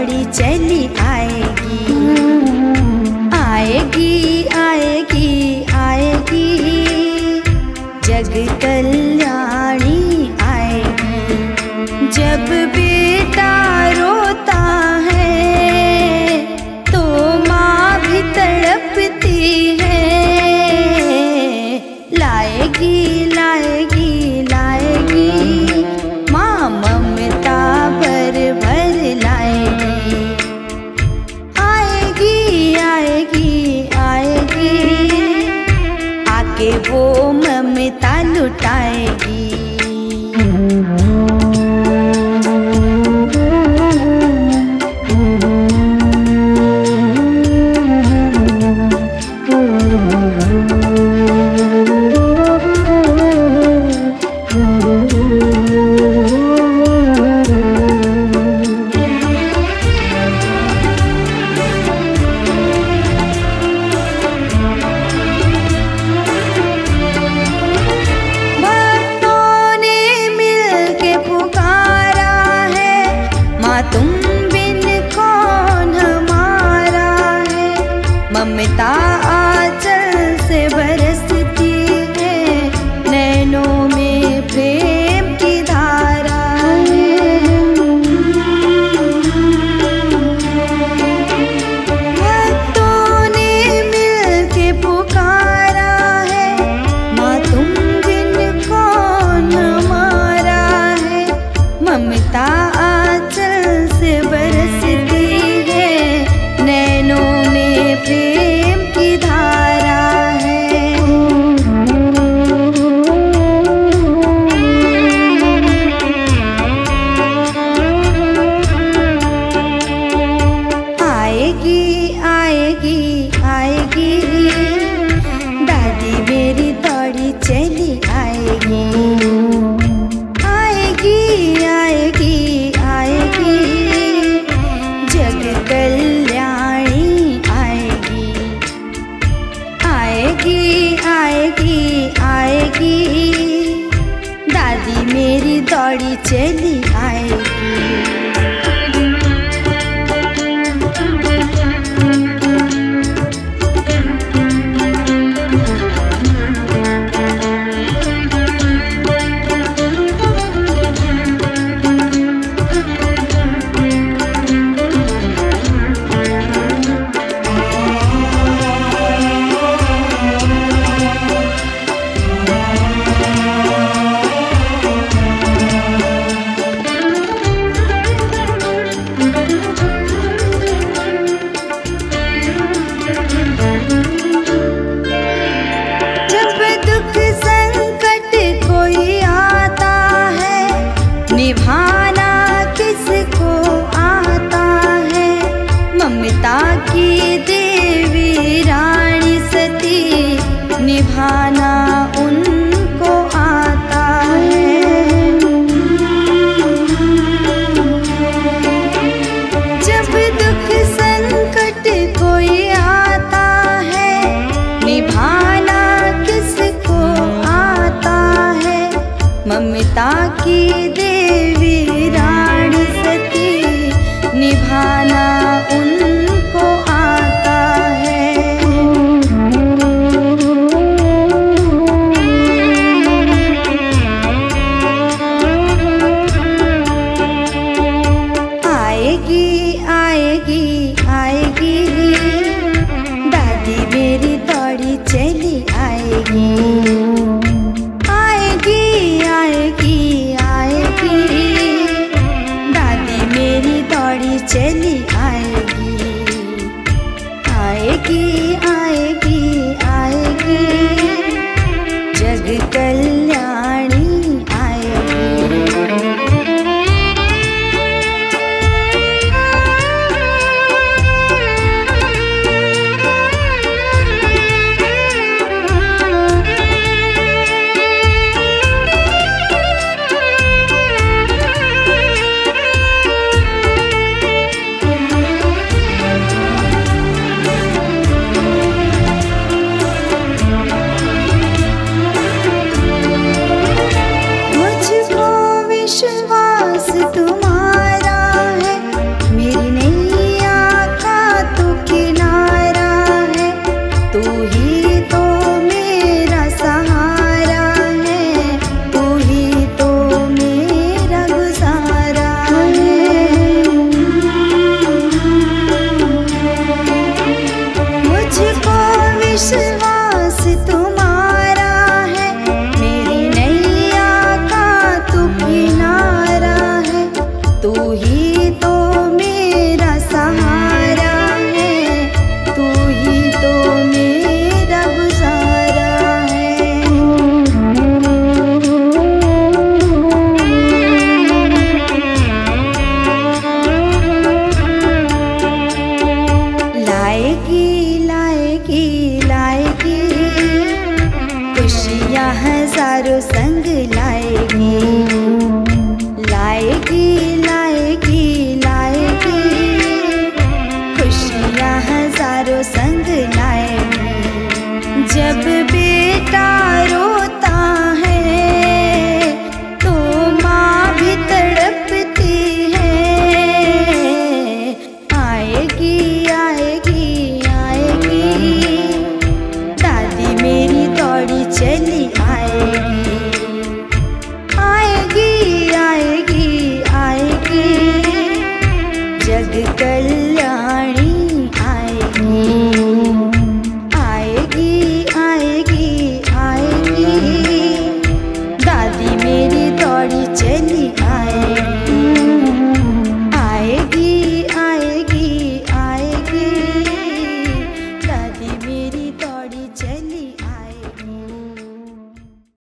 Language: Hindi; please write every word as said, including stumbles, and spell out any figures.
दौड़ी चली आएगी, आएगी आएगी आएगी, जग कल्याणी आएगी। जब बेटा रोता है तो माँ भी तड़पती है, लाएगी लाएगी लाएगी, माँ ममता भर भर लाएगी। आएगी आएगी आएगी, आके वो ममता लुटाएगी। तुम बिन कौन हमारा है, ममता आंचल से बरसती है, नैनों में प्रेम की धारा है। भक्तों ने मिल के पुकारा है, माँ तुम बिन कौन हमारा है, ममता से बरसती है, नैनों में प्रेम की धारा है। आएगी आएगी आएगी, दादी मेरी दौड़ी चली आएगी, आएगी आएगी आएगी, जग कल्याणी आएगी। आएगी आएगी आएगी, दादी मेरी दौड़ी चली आएगी। निभाना किसको आता है, ममता की देवी रानी सती, निभाना उनको आता है। जब दुख संकट कोई आता है, निभाना किसको आता है, ममता की देवी रानी सती, निभाना उनको आता है। आएगी आएगी आएगी, दादी मेरी दौड़ी चली आएगी, आएगी आएगी आएगी, दादी मेरी दौड़ी चली आएगी। आएगी आएगी आएगी, जग कल्याणी आएगी। जग